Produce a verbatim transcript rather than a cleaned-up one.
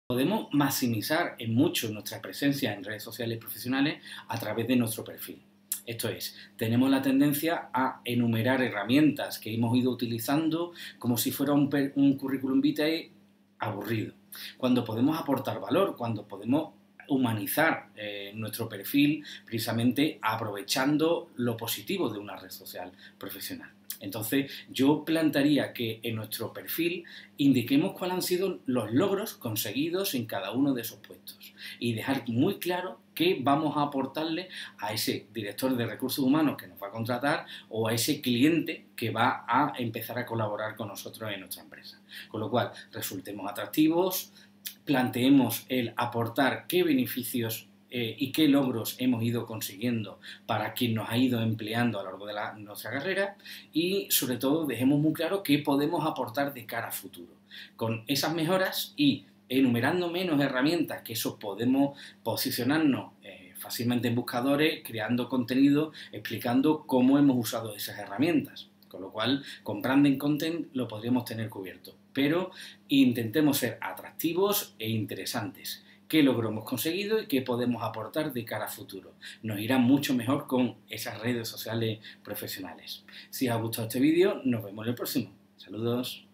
Podemos maximizar en mucho nuestra presencia en redes sociales profesionales a través de nuestro perfil. Esto es, tenemos la tendencia a enumerar herramientas que hemos ido utilizando como si fuera un, un currículum vitae aburrido. Cuando podemos aportar valor, cuando podemos humanizar eh, nuestro perfil precisamente aprovechando lo positivo de una red social profesional. Entonces, yo plantearía que en nuestro perfil indiquemos cuáles han sido los logros conseguidos en cada uno de esos puestos y dejar muy claro qué vamos a aportarle a ese director de recursos humanos que nos va a contratar o a ese cliente que va a empezar a colaborar con nosotros en nuestra empresa. Con lo cual, resultemos atractivos, planteemos el aportar qué beneficios Eh, y qué logros hemos ido consiguiendo para quien nos ha ido empleando a lo largo de la, nuestra carrera y sobre todo dejemos muy claro qué podemos aportar de cara a futuro. Con esas mejoras y enumerando menos herramientas, que eso podemos posicionarnos eh, fácilmente en buscadores, creando contenido, explicando cómo hemos usado esas herramientas. Con lo cual, con branding content lo podríamos tener cubierto. Pero intentemos ser atractivos e interesantes. ¿Qué logro hemos conseguido y qué podemos aportar de cara a futuro? Nos irá mucho mejor con esas redes sociales profesionales. Si os ha gustado este vídeo, nos vemos en el próximo. Saludos.